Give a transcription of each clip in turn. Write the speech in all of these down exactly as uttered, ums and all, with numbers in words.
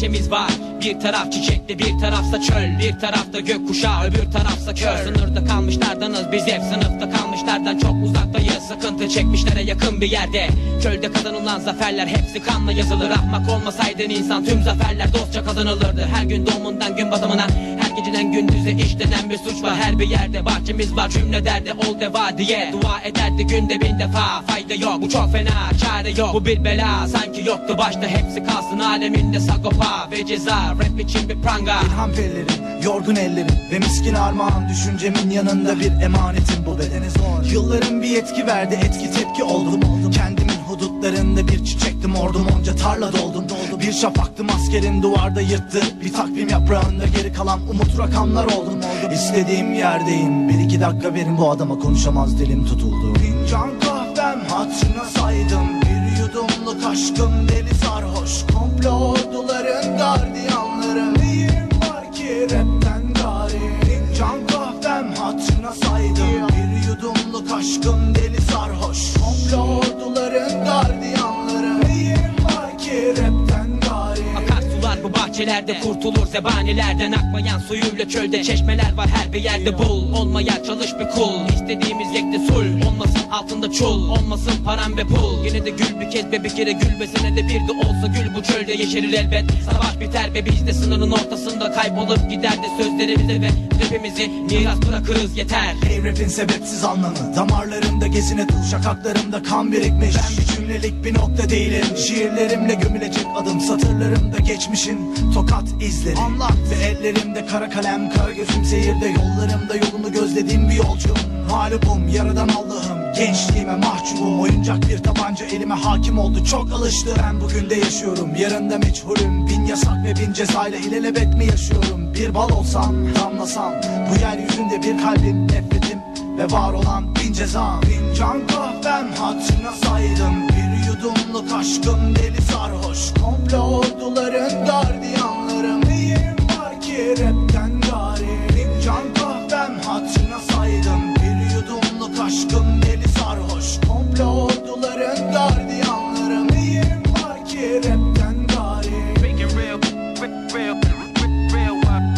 bahçemiz var. Bir taraf çiçekli, bir tarafsa çöl, bir tarafta gökkuşağı, öbür tarafsa kör. Sınırda kalmışlardanız biz hep, sınıfta kalmışlardan çok uzaktayız. Sıkıntı çekmişlere yakın bir yerde. Çölde kazanılan zaferler hepsi kanla yazılır. Ahmak olmasaydın insan tüm zaferler dostça kazanılırdı. Her gün doğumundan gün batımına, her geceden gündüze işlenen bir suç var. Her bir yerde bahçemiz var, cümle derdi ol deva diye dua ederdi günde bin defa. Fayda yok, bu çok fena, çare yok, bu bir bela. Sanki yoktu başta, hepsi kalsın aleminde sagopa ve ceza. Rap için bir pranga. İlham perilerim, yorgun ellerim ve miskin armağan, düşüncemin yanında bir emanetim bu bedene zor. Yılların bir etki verdi, etki tepki oldum, oldum. Kendimin hudutlarında bir çiçektim, ordum onca tarla doldum, doldum. Bir şafaktım askerin duvarda yırttı, bir takvim yaprağında geri kalan umut rakamlar oldum, oldum. İstediğim yerdeyim, bir iki dakika verin, bu adama konuşamaz dilim tutuldu. Fincan kahvem hatırına saydım, bir yudumluk aşkım deli sarhoş. Komplo orduların gardiyanları, neyim var ki rapten gari. Fincan kahvem hatırına saydım, bir yudumluk aşkım deli sarhoş. Komplo orduların gardiyanları, neyim var ki rapten gari. Akarsular bu bahçelerde kurtulur zebanilerden. Akmayan suyuyla çölde çeşmeler var her bir yerde bul. Olmaya çalış bir kul, istediğimiz yekte sul. Olmasın altında çul, olmasın param ve pul. Yine de gül bir kez be, bir kere gül ve senede bir de olsa gül. Bu çölde yeşerir elbet, savaş biter ve biz de sınırın ortasında kaybolup gider de sözlerimize ve rapimizi miras bırakırız yeter. Hey rapin sebepsiz anlamı, damarlarımda gezine dur, şakaklarımda kan birikmiş. Ben bir cümlelik bir nokta değilim, şiirlerimle gömülecek adım, satırlarımda geçmişin tokat izleri. Anlat ve ellerimde kara kalem, kara gözüm seyirde, yollarımda yolunu gözlediğim bir yolcuyum. Mağlubum, yaradan Allah'ım, gençliğime mahcubum. Oyuncak bir tabanca elime hakim oldu, çok alıştı. Ben bugün de yaşıyorum, yarın da meçhulüm. Bin yasak ve bin cezayla ilelebet mi yaşıyorum? Bir bal olsam, damlasam, bu yeryüzünde bir kalbim, nefretim ve var olan bin cezam. Fincan kahvem hatırına saydım, bir yudumluk aşkım deli sarhoş. Komplo orduların gardiyanları, neyim var ki rapten gari. Fincan kahvem hatırına saydım, bir yudumluk aşkım deli sarhoş. Komplo orduların gardiyanları, neyim var ki rapten gari. Speaking real, real, real, real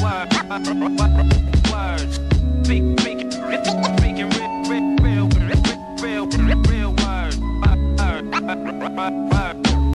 words. Speak, speaking, speaking real, real, real, real, real, real words.